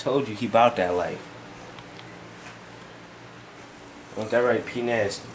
told you he bout that life. Want that right, P Nasty?